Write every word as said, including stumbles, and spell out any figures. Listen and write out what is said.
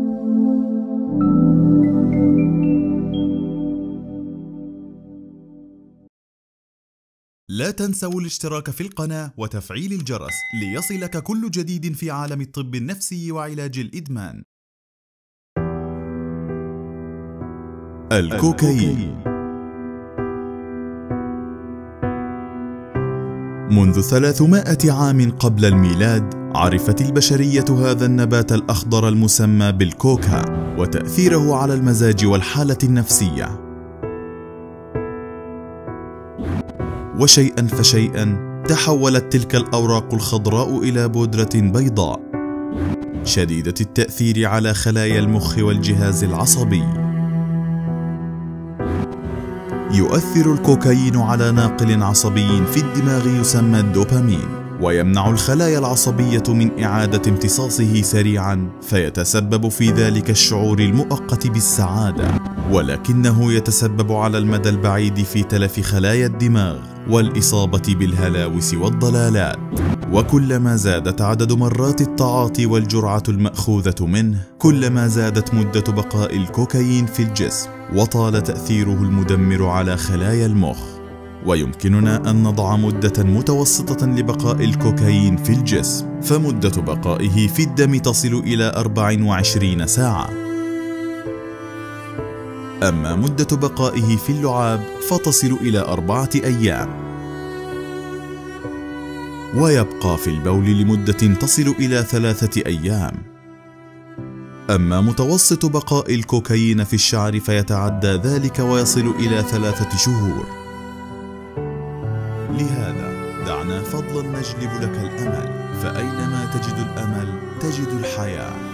لا تنسوا الاشتراك في القناة وتفعيل الجرس ليصلك كل جديد في عالم الطب النفسي وعلاج الإدمان. الكوكايين. منذ ثلاثمائة عام قبل الميلاد عرفت البشرية هذا النبات الأخضر المسمى بالكوكا وتأثيره على المزاج والحالة النفسية. وشيئا فشيئا تحولت تلك الأوراق الخضراء إلى بودرة بيضاء شديدة التأثير على خلايا المخ والجهاز العصبي. يؤثر الكوكايين على ناقل عصبي في الدماغ يسمى الدوبامين، ويمنع الخلايا العصبية من إعادة امتصاصه سريعا، فيتسبب في ذلك الشعور المؤقت بالسعادة، ولكنه يتسبب على المدى البعيد في تلف خلايا الدماغ والإصابة بالهلاوس والضلالات. وكلما زادت عدد مرات التعاطي والجرعة المأخوذة منه، كلما زادت مدة بقاء الكوكايين في الجسم وطال تأثيره المدمر على خلايا المخ. ويمكننا أن نضع مدة متوسطة لبقاء الكوكايين في الجسم، فمدة بقائه في الدم تصل إلى أربع وعشرين ساعة. أما مدة بقائه في اللعاب فتصل إلى أربعة أيام، ويبقى في البول لمدة تصل إلى ثلاثة أيام. أما متوسط بقاء الكوكايين في الشعر فيتعدى ذلك ويصل إلى ثلاثة شهور. لهذا دعنا فضلا نجلب لك الأمل، فأينما تجد الأمل تجد الحياة.